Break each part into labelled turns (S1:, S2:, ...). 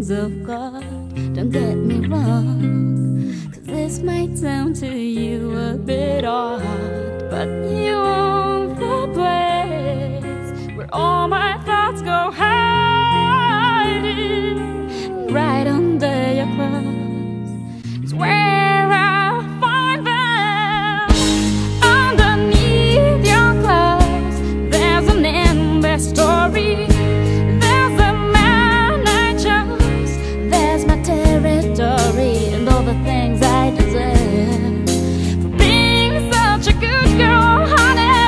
S1: hands of God. Don't get me wrong, 'cause this might sound to you a bit odd, but you own the place where all my thoughts go hiding. Right under your clothes is where I'll find them. Underneath your clothes there's an endless story. There's the man I chose, there's my territory, and all the things I deserve for being such a good girl, honey.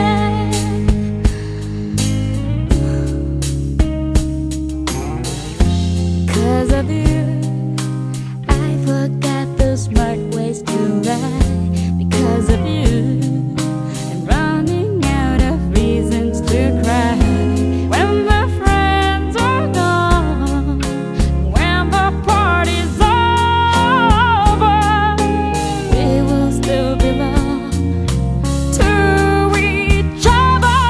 S1: 'Cause of you I forgot the smart ways to ride. Because of you I'm running out of reasons to cry. When the friends are gone, when the party's over, we will still belong to each other.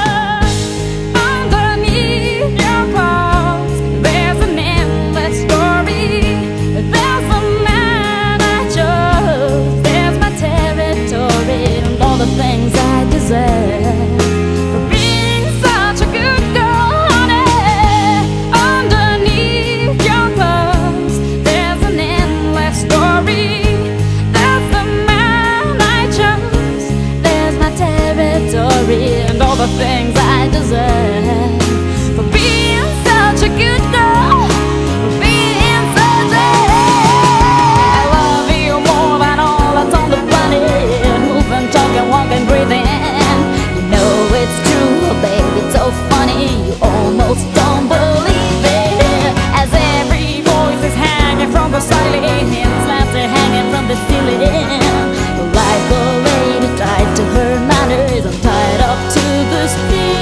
S1: Underneath your clothes there's an endless story. There's a man I chose, there's my territory, and all the things I deserve for being such a good girl, honey. Underneath your clothes there's an endless story. There's the man I chose, there's my territory, and all the things I deserve for being such a good girl, for being such a... I love you more than all that's on the planet. Moving, talking, walking, breathing. You know it's true, baby, it's so funny. You almost don't believe it. As every voice is hanging from the ceiling, slabs are hanging from the ceiling. Like a lady tied to her manners, I'm tied up to the steel.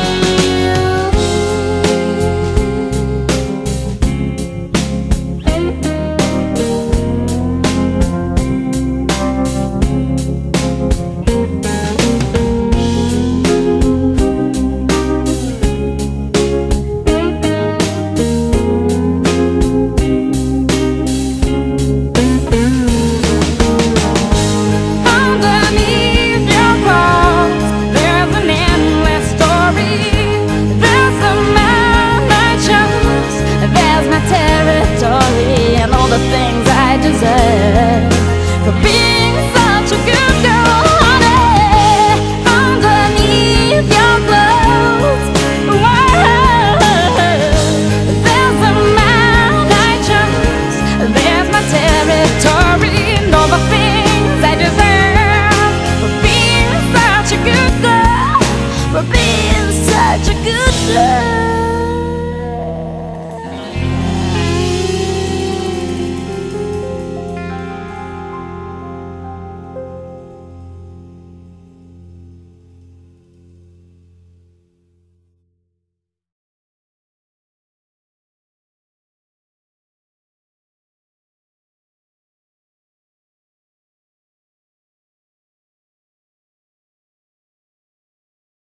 S1: Underneath your clothes there's an endless story. There's the man I chose, there's my territory, and all the things I deserve for being such a good girl, honey. Underneath your clothes, there's the man I chose, there's my territory, and all the things I deserve for being such a good girl, for being such a good girl.